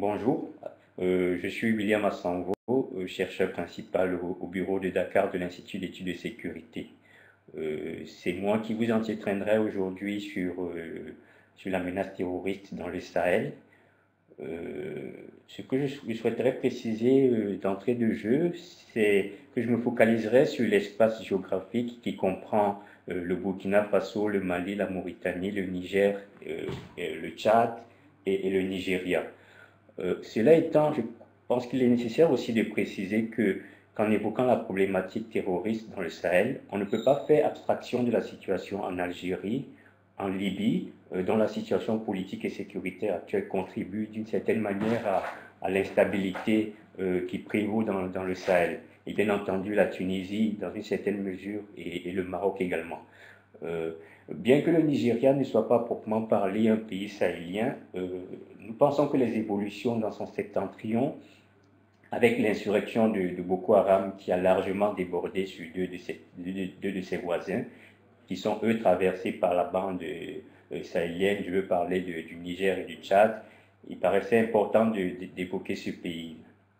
Bonjour, je suis William Assango, chercheur principal au bureau de Dakar de l'Institut d'études de sécurité. C'est moi qui vous entretiendrai aujourd'hui sur la menace terroriste dans le Sahel. Ce que je souhaiterais préciser d'entrée de jeu, c'est que je me focaliserai sur l'espace géographique qui comprend le Burkina Faso, le Mali, la Mauritanie, le Niger, le Tchad et le Nigeria. Cela étant, je pense qu'il est nécessaire aussi de préciser qu'en évoquant la problématique terroriste dans le Sahel, on ne peut pas faire abstraction de la situation en Algérie, en Libye, dont la situation politique et sécuritaire actuelle contribue d'une certaine manière à l'instabilité qui prévaut dans le Sahel. Et bien entendu la Tunisie dans une certaine mesure et le Maroc également. Euh, Bien que le Nigeria ne soit pas proprement parlé un pays sahélien, nous pensons que les évolutions dans son septentrion, avec l'insurrection de Boko Haram qui a largement débordé sur deux de ses voisins, qui sont eux traversés par la bande sahélienne, je veux parler du Niger et du Tchad, il paraissait important d'évoquer ce pays.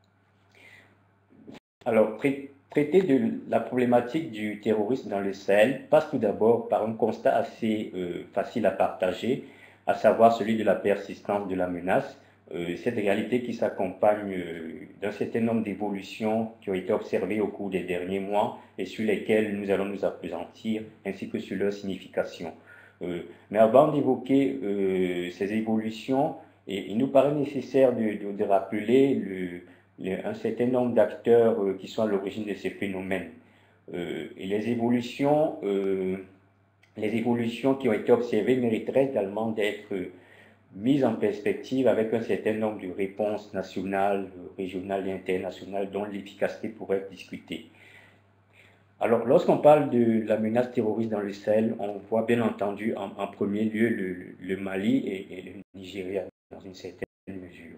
Alors, traiter de la problématique du terrorisme dans le Sahel passe tout d'abord par un constat assez facile à partager, à savoir celui de la persistance de la menace, cette réalité qui s'accompagne d'un certain nombre d'évolutions qui ont été observées au cours des derniers mois et sur lesquelles nous allons nous appesantir, ainsi que sur leur signification. Mais avant d'évoquer ces évolutions, il nous paraît nécessaire de rappeler un certain nombre d'acteurs qui sont à l'origine de ces phénomènes. Et les évolutions qui ont été observées mériteraient également d'être mises en perspective avec un certain nombre de réponses nationales, régionales et internationales dont l'efficacité pourrait être discutée. Alors, lorsqu'on parle de la menace terroriste dans le Sahel, on voit bien entendu en premier lieu le Mali et le Nigeria dans une certaine mesure.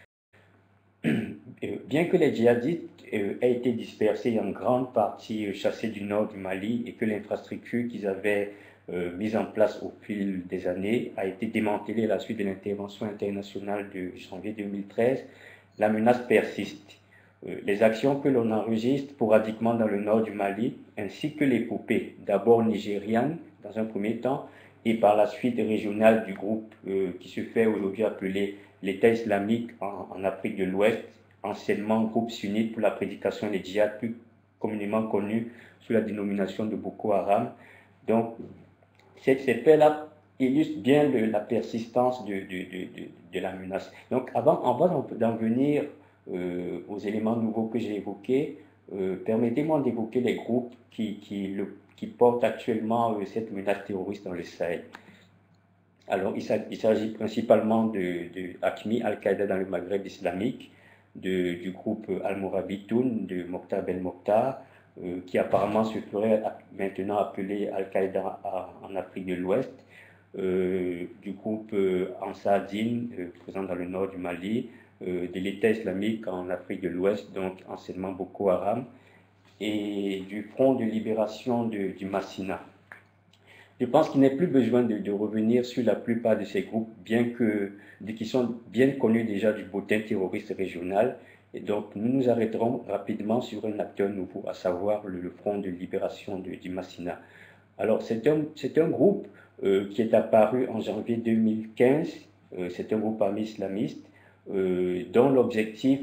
Bien que les djihadistes aient été dispersés en grande partie chassés du nord du Mali et que l'infrastructure qu'ils avaient mise en place au fil des années a été démantelée à la suite de l'intervention internationale de janvier 2013, la menace persiste. Les actions que l'on enregistre sporadiquement dans le nord du Mali, ainsi que l'épopée, d'abord nigériane dans un premier temps, et par la suite régionale du groupe qui se fait aujourd'hui appeler l'État islamique en Afrique de l'Ouest, anciennement groupe sunnite pour la prédication des djihad, plus communément connu sous la dénomination de Boko Haram. Donc, ces faits-là illustrent bien la persistance de la menace. Donc, avant d'en venir aux éléments nouveaux que j'ai évoqués, permettez-moi d'évoquer les groupes qui portent actuellement cette menace terroriste dans le Sahel. Alors, il s'agit principalement de AQMI, Al-Qaïda dans le Maghreb islamique, du groupe Al-Mourabitoun, de Mokhtar Ben Mokhtar, qui apparemment se ferait maintenant appeler Al-Qaïda en Afrique de l'Ouest, du groupe Ansar Dine, présent dans le nord du Mali, de l'État islamique en Afrique de l'Ouest, donc anciennement Boko Haram, et du Front de libération du Massina. Je pense qu'il n'est plus besoin de revenir sur la plupart de ces groupes, qui sont bien connus déjà du bottin terroriste régional. Et donc, nous nous arrêterons rapidement sur un acteur nouveau, à savoir le Front de libération du Massina. Alors, c'est un groupe qui est apparu en janvier 2015. C'est un groupe armé islamiste dont l'objectif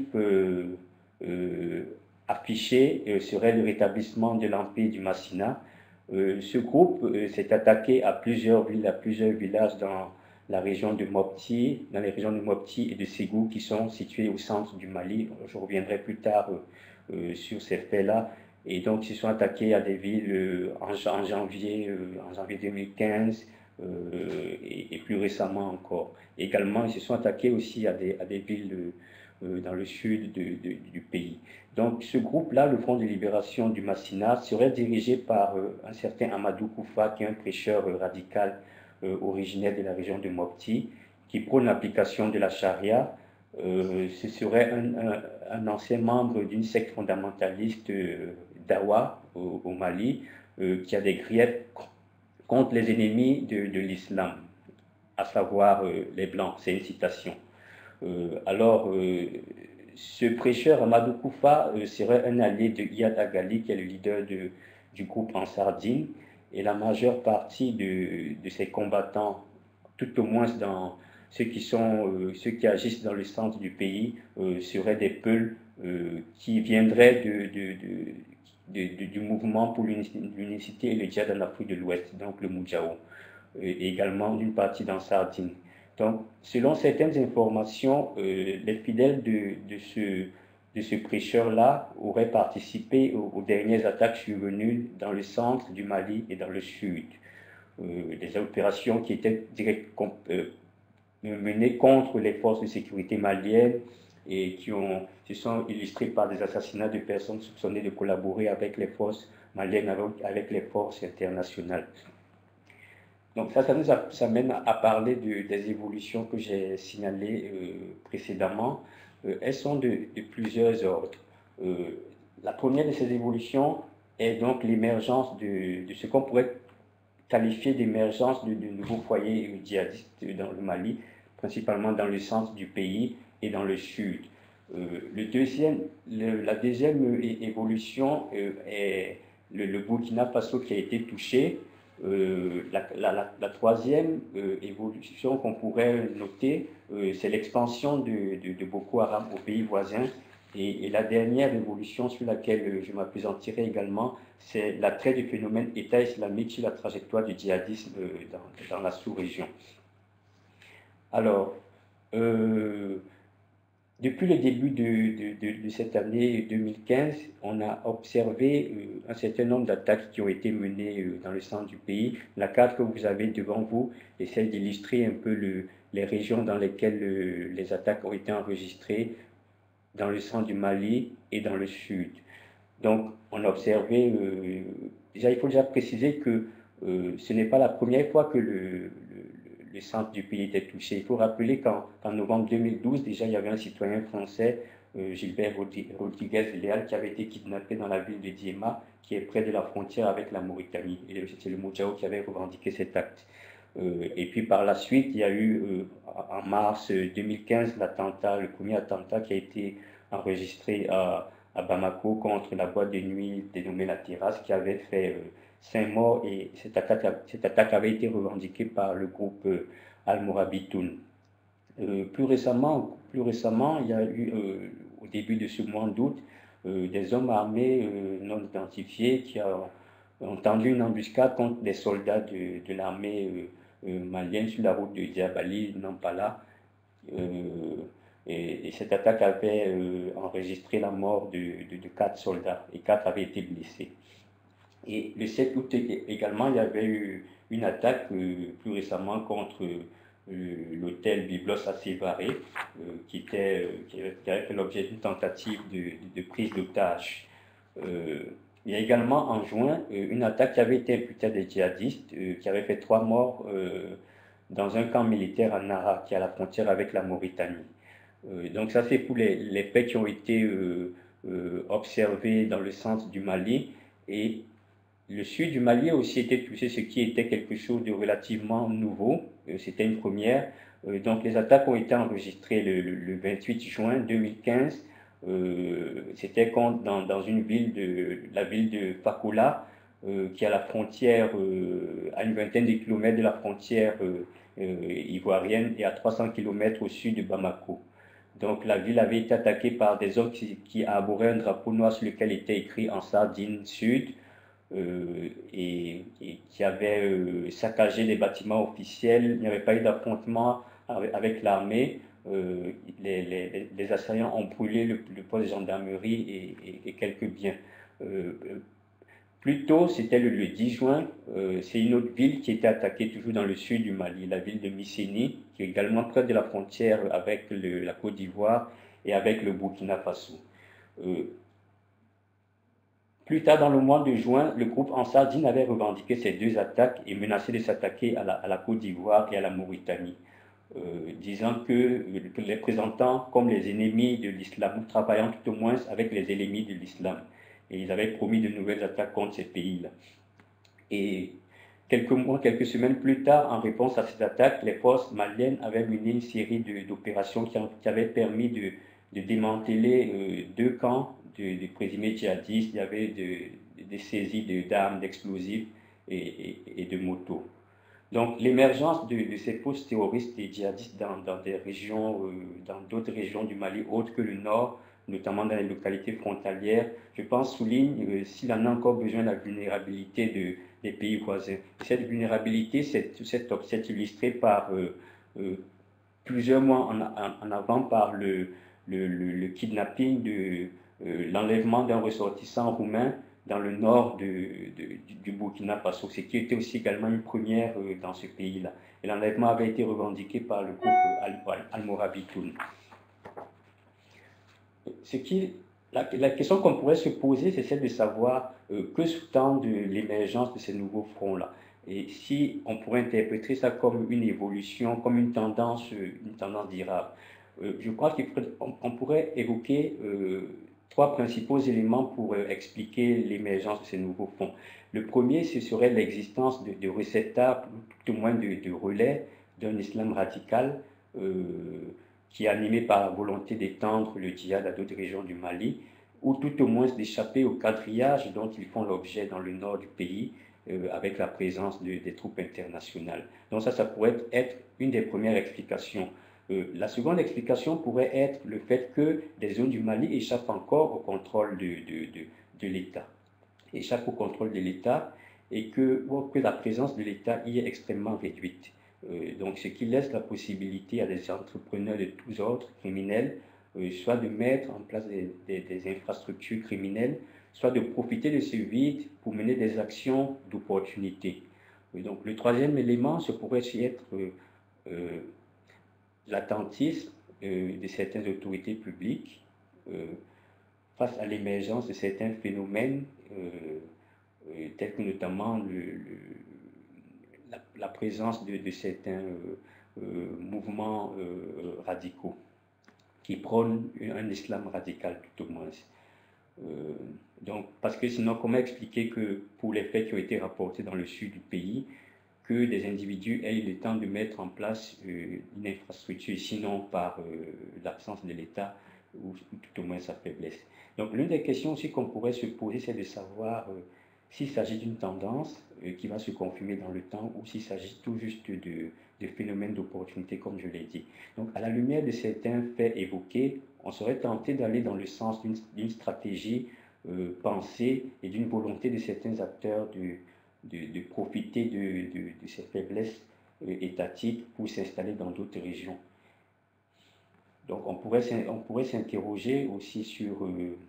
affiché serait le rétablissement de l'empire du Massina. Ce groupe s'est attaqué à plusieurs villes, à plusieurs villages dans la région de Mopti, dans les régions de Mopti et de Ségou qui sont situés au centre du Mali. Je reviendrai plus tard sur ces faits-là. Et donc, ils se sont attaqués à des villes en janvier 2015 et plus récemment encore. Également, ils se sont attaqués aussi à des villes dans le sud du pays. Donc ce groupe-là, le Front de libération du Massina, serait dirigé par un certain Amadou Koufa, qui est un prêcheur radical originaire de la région de Mopti, qui prône l'application de la charia. Ce serait un ancien membre d'une secte fondamentaliste d'Awa au Mali, qui a des griefs contre les ennemis de l'islam, à savoir les Blancs. C'est une citation. Ce prêcheur, Amadou Koufa, serait un allié de Iyad Agali, qui est le leader du groupe en Sardine, et la majeure partie de ces combattants, tout au moins dans ceux qui agissent dans le centre du pays, seraient des Peuls qui viendraient du mouvement pour l'unicité et le djihad en Afrique de l'Ouest, donc le Moudjahou, et également une partie dans Sardine. Donc, selon certaines informations, les fidèles de ce prêcheur-là auraient participé aux dernières attaques survenues dans le centre du Mali et dans le sud. Des opérations qui étaient menées contre les forces de sécurité maliennes et se sont illustrées par des assassinats de personnes soupçonnées de collaborer avec les forces maliennes, avec les forces internationales. Donc ça nous amène à parler des évolutions que j'ai signalées précédemment. Elles sont de plusieurs ordres. La première de ces évolutions est donc l'émergence de ce qu'on pourrait qualifier d'émergence de nouveaux foyers djihadistes dans le Mali, principalement dans le centre du pays et dans le sud. La deuxième évolution est le Burkina Faso qui a été touché. La troisième évolution qu'on pourrait noter, c'est l'expansion de Boko Haram aux pays voisins. Et la dernière évolution sur laquelle je m'appesantirai également, c'est l'attrait du phénomène État islamique sur la trajectoire du djihadisme dans la sous-région. Alors, depuis le début de cette année 2015, on a observé un certain nombre d'attaques qui ont été menées dans le centre du pays. La carte que vous avez devant vous essaie d'illustrer un peu les régions dans lesquelles les attaques ont été enregistrées, dans le centre du Mali et dans le sud. Donc, on a observé, il faut déjà préciser que ce n'est pas la première fois que le centre du pays était touché. Il faut rappeler qu'en novembre 2012, déjà, il y avait un citoyen français, Gilbert Rodriguez-Léal, qui avait été kidnappé dans la ville de Diema, qui est près de la frontière avec la Mauritanie. Et c'est le Moudjahou qui avait revendiqué cet acte. Et puis par la suite, il y a eu en mars 2015 le premier attentat qui a été enregistré à Bamako contre la boîte de nuit dénommée La Terrasse, qui avait fait 5 morts, et cette attaque avait été revendiquée par le groupe Al-Mourabitoun. Plus récemment, il y a eu au début de ce mois d'août des hommes armés non identifiés qui ont tendu une embuscade contre des soldats de l'armée malienne sur la route de Diabali, Nampala. Et cette attaque avait enregistré la mort de 4 soldats et 4 avaient été blessés. Et le 7 août également, il y avait eu une attaque plus récemment contre l'hôtel Byblos à Sévaré, qui avait fait l'objet d'une tentative de prise d'otage. Il y a également en juin une attaque qui avait été imputée à des djihadistes qui avait fait 3 morts dans un camp militaire à Nara, qui est à la frontière avec la Mauritanie. Donc ça c'est pour les faits qui ont été observés dans le centre du Mali. Et le sud du Mali a aussi été touché, ce qui était quelque chose de relativement nouveau. C'était une première. Donc les attaques ont été enregistrées le 28 juin 2015. C'était dans une la ville de Fakola, qui est à la frontière, à une vingtaine de kilomètres de la frontière ivoirienne et à 300 kilomètres au sud de Bamako. Donc la ville avait été attaquée par des hommes qui arboraient un drapeau noir sur lequel était écrit en sardine sud, et qui avaient saccagé les bâtiments officiels. Il n'y avait pas eu d'affrontement avec l'armée. Les assaillants ont brûlé le poste de gendarmerie et quelques biens. Plus tôt, c'était le 10 juin, c'est une autre ville qui était attaquée toujours dans le sud du Mali, la ville de Misséni, qui est également près de la frontière avec la Côte d'Ivoire et avec le Burkina Faso. Plus tard dans le mois de juin, le groupe Ansar Dine avait revendiqué ces 2 attaques et menacé de s'attaquer à la Côte d'Ivoire et à la Mauritanie, disant que les présentant comme les ennemis de l'islam, travaillant tout au moins avec les ennemis de l'islam. Et ils avaient promis de nouvelles attaques contre ces pays-là. Et quelques mois, quelques semaines plus tard, en réponse à cette attaque, les forces maliennes avaient mené une série d'opérations qui avaient permis de démanteler deux camps de présumés djihadistes. Il y avait des saisies d'armes, d'explosifs et de motos. Donc l'émergence de ces postes terroristes et djihadistes dans des régions, dans d'autres régions du Mali autres que le nord, notamment dans les localités frontalières, je pense souligne s'il en a encore besoin la vulnérabilité des pays voisins. Cette vulnérabilité s'est illustrée par plusieurs mois en avant par le kidnapping, l'enlèvement d'un ressortissant roumain dans le nord du Burkina Faso, ce qui était aussi également une première dans ce pays-là. Et l'enlèvement avait été revendiqué par le groupe Al-Morabitoun. La question qu'on pourrait se poser, c'est celle de savoir que sous-tend l'émergence de ces nouveaux fronts-là. Et si on pourrait interpréter ça comme une évolution, comme une tendance durable. Je crois qu'on pourrait évoquer trois principaux éléments pour expliquer l'émergence de ces nouveaux fonds. Le premier, ce serait l'existence de réceptacles, tout au moins de relais d'un islam radical qui est animé par la volonté d'étendre le djihad à d'autres régions du Mali, ou tout au moins d'échapper au quadrillage dont ils font l'objet dans le nord du pays, avec la présence des troupes internationales. Donc ça pourrait être une des premières explications. La seconde explication pourrait être le fait que des zones du Mali échappent encore au contrôle de l'État. Échappent au contrôle de l'État et que la présence de l'État y est extrêmement réduite. Donc ce qui laisse la possibilité à des entrepreneurs de tous ordres criminels, soit de mettre en place des infrastructures criminelles, soit de profiter de ce vide pour mener des actions d'opportunité. Donc le troisième élément, ce pourrait être l'attentisme de certaines autorités publiques face à l'émergence de certains phénomènes tels que notamment la présence de certains mouvements radicaux qui prônent un islam radical tout au moins. Donc, parce que sinon, comment expliquer que pour les faits qui ont été rapportés dans le sud du pays, que des individus aient le temps de mettre en place une infrastructure, sinon par l'absence de l'État ou tout au moins sa faiblesse. Donc, l'une des questions aussi qu'on pourrait se poser, c'est de savoir s'il s'agit d'une tendance qui va se confirmer dans le temps ou s'il s'agit tout juste de phénomènes d'opportunité, comme je l'ai dit. Donc, à la lumière de certains faits évoqués, on serait tenté d'aller dans le sens d'une stratégie pensée et d'une volonté de certains acteurs de profiter de ces faiblesses étatiques pour s'installer dans d'autres régions. Donc, on pourrait s'interroger aussi sur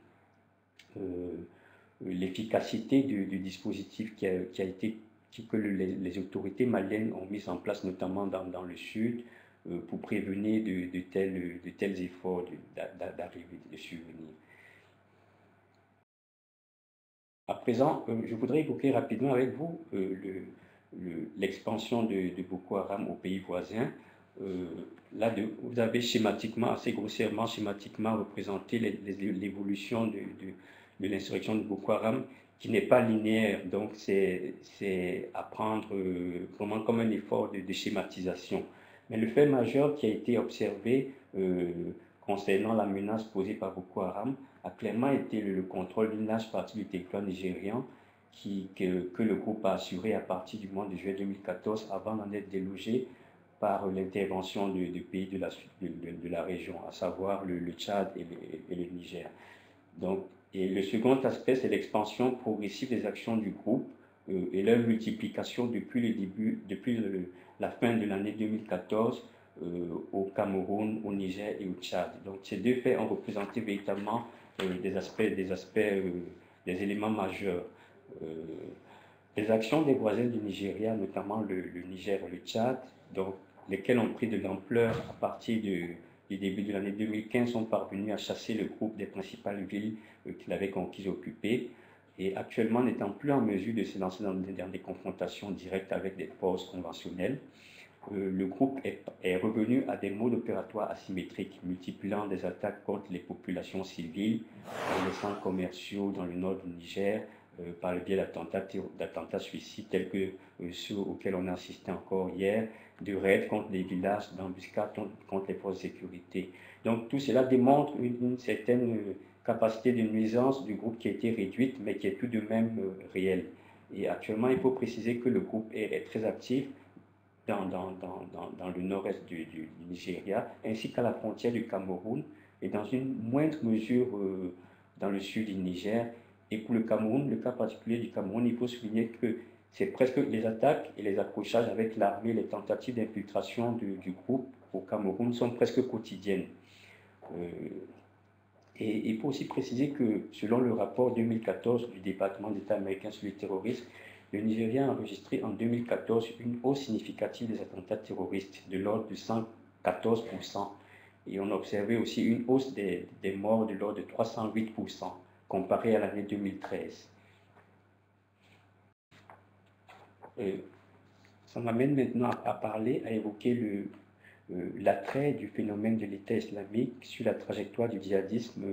l'efficacité du dispositif que les autorités maliennes ont mis en place, notamment dans le sud, pour prévenir de tels efforts d'arriver, de survenir. À présent, je voudrais évoquer rapidement avec vous l'expansion de Boko Haram aux pays voisins. Là, vous avez schématiquement, assez grossièrement, représenté l'évolution de l'insurrection de Boko Haram, qui n'est pas linéaire. Donc, c'est à prendre vraiment comme un effort de schématisation. Mais le fait majeur qui a été observé concernant la menace posée par Boko Haram a clairement été le contrôle d'une large partie du territoire nigérian que le groupe a assuré à partir du mois de juillet 2014 avant d'en être délogé par l'intervention de pays de la région, à savoir le Tchad et le Niger. Donc, et le second aspect, c'est l'expansion progressive des actions du groupe et leur multiplication depuis la fin de l'année 2014 au Cameroun, au Niger et au Tchad. Donc ces deux faits ont représenté véritablement des éléments majeurs. Les actions des voisins du Nigeria, notamment le Niger et le Tchad, donc, lesquelles ont pris de l'ampleur à partir du début de l'année 2015, sont parvenus à chasser le groupe des principales villes qu'il avait conquises et occupées, et actuellement n'étant plus en mesure de se lancer dans des confrontations directes avec des forces conventionnelles. Le groupe est revenu à des modes opératoires asymétriques, multipliant des attaques contre les populations civiles, dans les centres commerciaux dans le nord du Niger, par le biais d'attentats suicides tels que ceux auxquels on a assisté encore hier, de raids contre les villages, d'embuscades contre les forces de sécurité. Donc tout cela démontre une certaine capacité de nuisance du groupe qui a été réduite, mais qui est tout de même réelle. Et actuellement, il faut préciser que le groupe est très actif dans le nord-est du Nigeria, ainsi qu'à la frontière du Cameroun, et dans une moindre mesure dans le sud du Niger. Et pour le Cameroun, le cas particulier du Cameroun, il faut souligner que c'est presque les attaques et les accrochages avec l'armée, les tentatives d'infiltration du groupe au Cameroun sont presque quotidiennes. Et il faut aussi préciser que selon le rapport 2014 du département d'État américain sur le terrorisme, le Nigeria a enregistré en 2014 une hausse significative des attentats terroristes de l'ordre de 114%. Et on a observé aussi une hausse des morts de l'ordre de 308% comparé à l'année 2013. Ça m'amène maintenant à parler, à évoquer l'attrait du phénomène de l'État islamique sur la trajectoire du djihadisme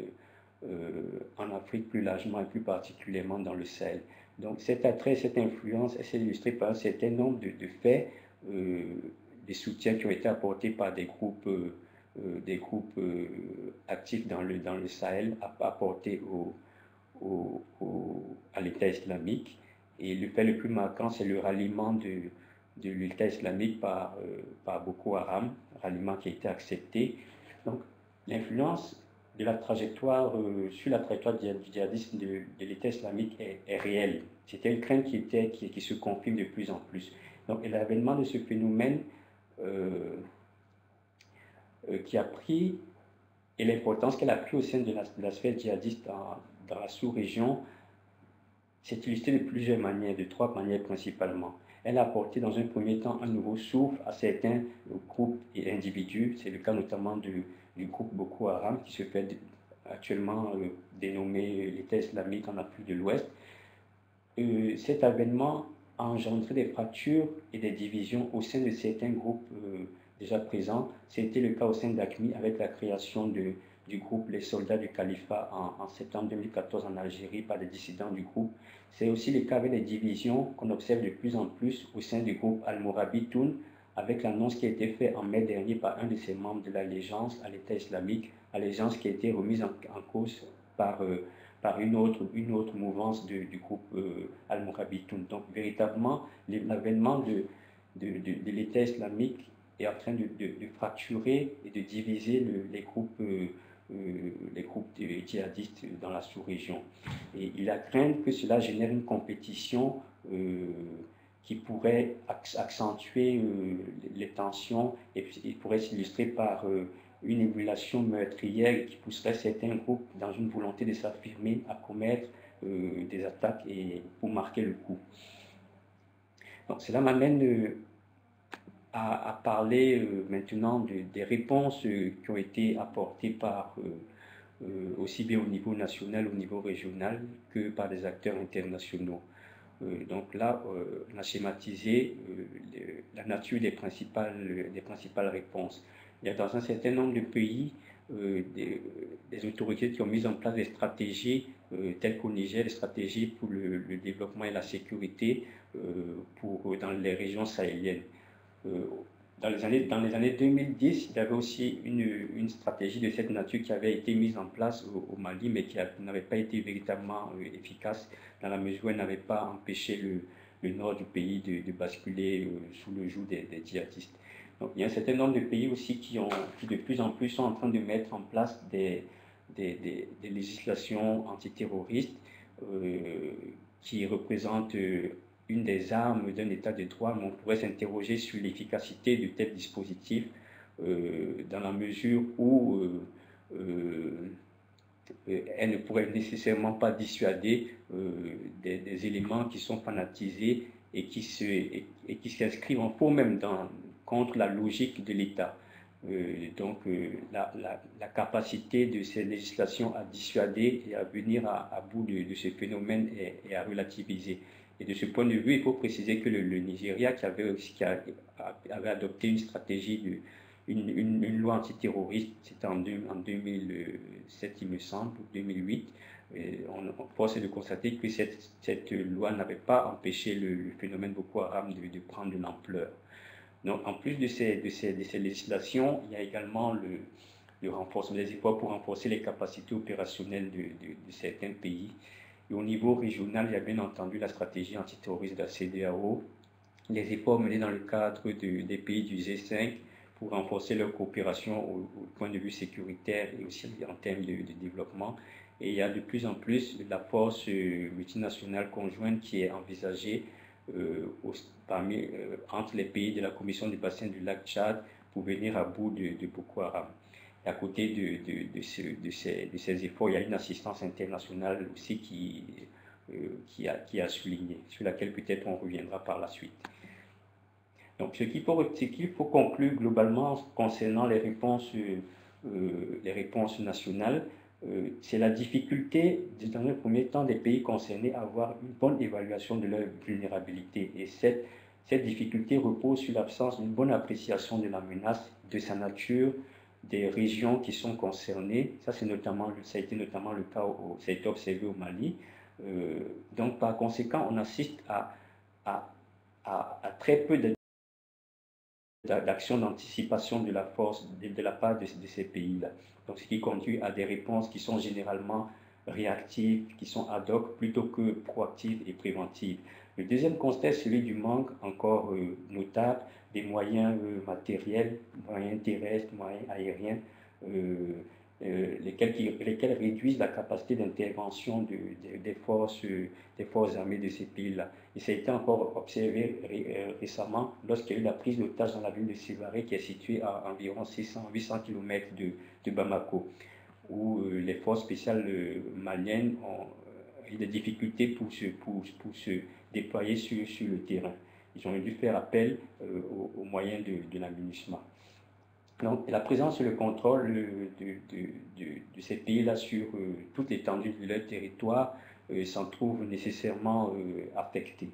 en Afrique plus largement et plus particulièrement dans le Sahel. Donc cet attrait, cette influence, elle s'est illustrée par un certain nombre de faits, des soutiens qui ont été apportés par des groupes actifs dans le Sahel, apportés à l'État islamique. Et le fait le plus marquant, c'est le ralliement de l'État islamique par Boko Haram, ralliement qui a été accepté. Donc l'influence de la trajectoire sur la trajectoire du djihadisme de l'État islamique est réelle. C'était une crainte qui se confirme de plus en plus. Donc l'avènement de ce phénomène qui a pris, et l'importance qu'elle a pris au sein de la sphère djihadiste dans la sous-région, s'est illustré de plusieurs manières, de trois manières principalement. Elle a apporté dans un premier temps un nouveau souffle à certains groupes et individus. C'est le cas notamment du groupe Boko Haram qui se fait actuellement dénommer l'État islamique en Afrique de l'Ouest. Cet avènement a engendré des fractures et des divisions au sein de certains groupes déjà présents. C'était le cas au sein d'AQMI avec la création du groupe Les Soldats du Califat en septembre 2014 en Algérie par des dissidents du groupe. C'est aussi le cas avec les divisions qu'on observe de plus en plus au sein du groupe Al-Mourabitoun, avec l'annonce qui a été faite en mai dernier par un de ses membres de l'allégeance à l'État islamique, allégeance qui a été remise en cause par une autre mouvance du groupe Al-Mourabitoun. Donc véritablement, l'avènement de l'État islamique est en train de fracturer et de diviser les groupes djihadistes dans la sous-région. Et il a craint que cela génère une compétition qui pourrait accentuer les tensions et il pourrait s'illustrer par une émulation meurtrière qui pousserait certains groupes dans une volonté de s'affirmer à commettre des attaques et pour marquer le coup. Donc cela m'amène à parler maintenant des réponses qui ont été apportées par aussi bien au niveau national, au niveau régional que par des acteurs internationaux. Donc là, on a schématisé la nature des principales réponses. Il y a dans un certain nombre de pays des autorités qui ont mis en place des stratégies telles qu'au Niger, des stratégies pour le développement et la sécurité dans les régions sahéliennes. Dans les années 2010, il y avait aussi une stratégie de cette nature qui avait été mise en place au Mali, mais qui n'avait pas été véritablement efficace dans la mesure où elle n'avait pas empêché le nord du pays de basculer sous le joug des djihadistes. Donc il y a un certain nombre de pays aussi qui de plus en plus sont en train de mettre en place des législations antiterroristes qui représentent une des armes d'un état de droit, mais on pourrait s'interroger sur l'efficacité de tels dispositifs dans la mesure où elle ne pourrait nécessairement pas dissuader des éléments qui sont fanatisés et qui s'inscrivent en faux même contre la logique de l'État. Donc la capacité de ces législations à dissuader et à venir à bout de ce phénomène est à relativiser. Et de ce point de vue, il faut préciser que le Nigeria, qui avait adopté une stratégie, une loi antiterroriste, c'était en 2007, il me semble, ou 2008, force est de constater que cette loi n'avait pas empêché le phénomène Boko Haram de prendre de l'ampleur. Donc, en plus de ces législations, il y a également le renforcement des efforts pour renforcer les capacités opérationnelles de certains pays. Et au niveau régional, il y a bien entendu la stratégie antiterroriste de la CEDEAO, les efforts menés dans le cadre des pays du G5 pour renforcer leur coopération au point de vue sécuritaire et aussi en termes de développement. Et il y a de plus en plus la force multinationale conjointe qui est envisagée entre les pays de la Commission du bassin du lac Tchad pour venir à bout de Boko Haram. Et à côté de ces efforts, il y a une assistance internationale aussi qui a souligné, sur laquelle peut-être on reviendra par la suite. Donc, ce qu'il faut conclure globalement concernant les réponses nationales, c'est la difficulté, dans un premier temps, des pays concernés à avoir une bonne évaluation de leur vulnérabilité. Et cette difficulté repose sur l'absence d'une bonne appréciation de la menace, de sa nature, des régions qui sont concernées. Ça a été notamment le cas, ça a été observé au Mali. Donc, par conséquent, on assiste à très peu d'actions d'anticipation de la part de ces pays-là. Donc, ce qui conduit à des réponses qui sont généralement réactives, qui sont ad hoc, plutôt que proactives et préventives. Le deuxième constat est celui du manque encore notable des moyens matériels, moyens terrestres, moyens aériens, lesquels réduisent la capacité d'intervention des forces armées de ces pays-là. Et ça a été encore observé récemment lorsqu'il y a eu la prise d'otage dans la ville de Sévaré, qui est située à environ 600-800 km de Bamako, où les forces spéciales maliennes ont eu des difficultés pour se déployer sur le terrain. Ils ont dû faire appel aux moyens de l'aménagement. Donc, la présence et le contrôle de ces pays-là sur toute l'étendue de leur territoire s'en trouve nécessairement affecté.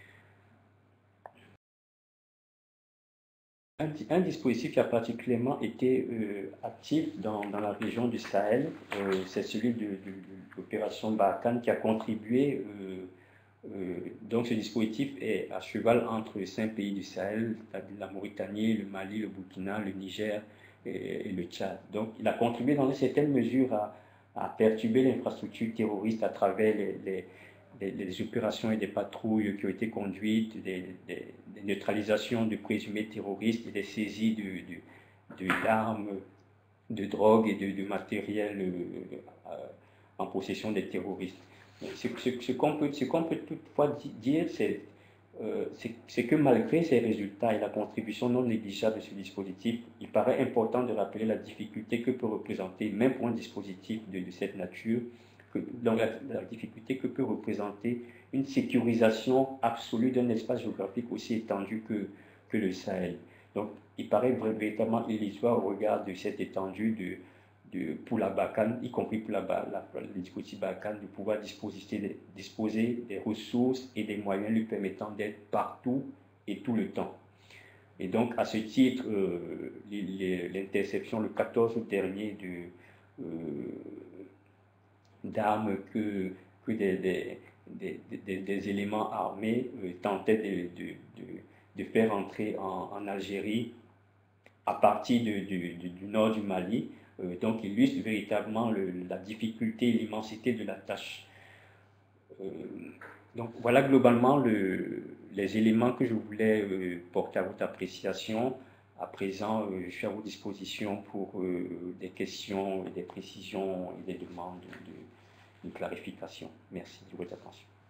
Un dispositif qui a particulièrement été actif dans la région du Sahel, c'est celui de l'opération Barkhane, qui a contribué. Donc ce dispositif est à cheval entre 5 pays du Sahel, la Mauritanie, le Mali, le Burkina, le Niger et le Tchad. Donc il a contribué dans une certaine mesure à perturber l'infrastructure terroriste à travers les opérations et des patrouilles qui ont été conduites, des neutralisations de présumés terroristes et des saisies d'armes, de drogue et de matériel en possession des terroristes. Ce qu'on peut toutefois dire, c'est que malgré ces résultats et la contribution non négligeable de ce dispositif, il paraît important de rappeler la difficulté que peut représenter, même pour un dispositif de cette nature, la difficulté que peut représenter une sécurisation absolue d'un espace géographique aussi étendu que le Sahel. Donc, il paraît véritablement illusoire au regard de cette étendue pour la Barkhane, y compris pour le dispositif Barkhane, de pouvoir disposer des ressources et des moyens lui permettant d'être partout et tout le temps. Et donc, à ce titre, l'interception le 14 août dernier d'armes que des éléments armés tentaient de faire entrer en Algérie à partir du nord du Mali, donc illustre véritablement la difficulté et l'immensité de la tâche. Donc voilà globalement les éléments que je voulais porter à votre appréciation. À présent, je suis à vos dispositions pour des questions, des précisions et des demandes de clarification. Merci de votre attention.